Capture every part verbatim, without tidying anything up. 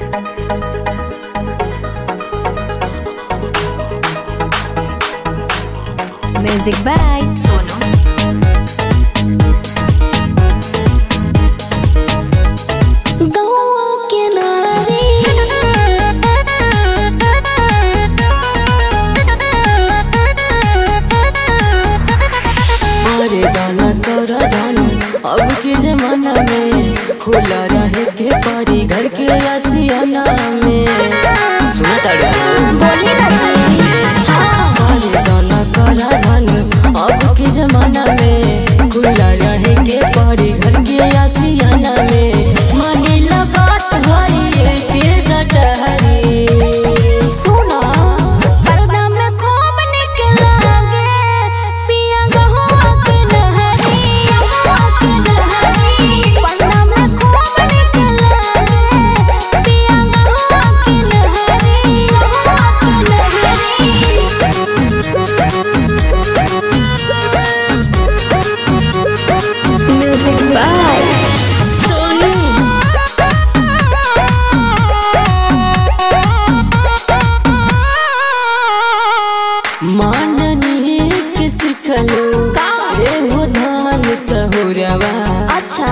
Music by Sonu. अब के जमाना में खुला रहे के पारी घर के आसियाना में सुना ताड़ी बोली ना अरे गाना करा गान अब के जमाना में खुला रहे के पारी घर के आसियाना में मानिला बात भाई के गटहरी सुना पर्दा में खूब निकलागे पिया गहुआ के नहरी गहुआ के नहरी पर्दा में खूब निकलागे पिया गहुआ के नहरी गहुआ के नहरी। Music by Sonu. माननी के सिखलो एहो धान सहुरवा अच्छा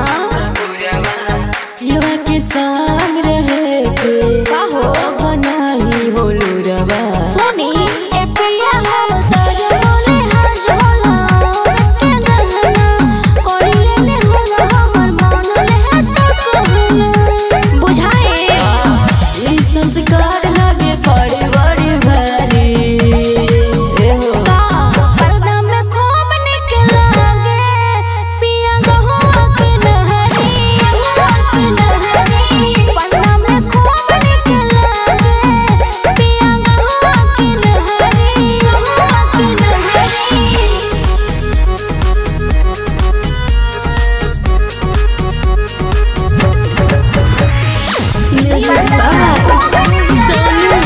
युवा के संग रहे के काहो बनाई होलो रवा सोनी ए पिया हम सज बोले हज होला के नहना करिले ने होला हमर मन ले तो कहना बुझाए ई संस्कार लागे बड़ी बड़ी भारी एहो पर्दा में खूब निकलागे पिया गहुआ के नहरी गहुआ के नहरी पर्दा में खूब निकलागे पिया गहुआ के नहरी गहुआ के नहरी। Music by Sonu.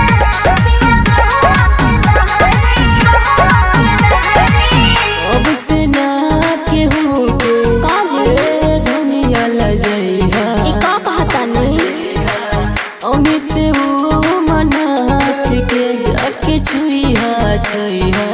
अब से ना केहू के काजे दुनिया लजइहा ई का कहता नहीं ओनी से वो मना के जाके छुइहा छुइहा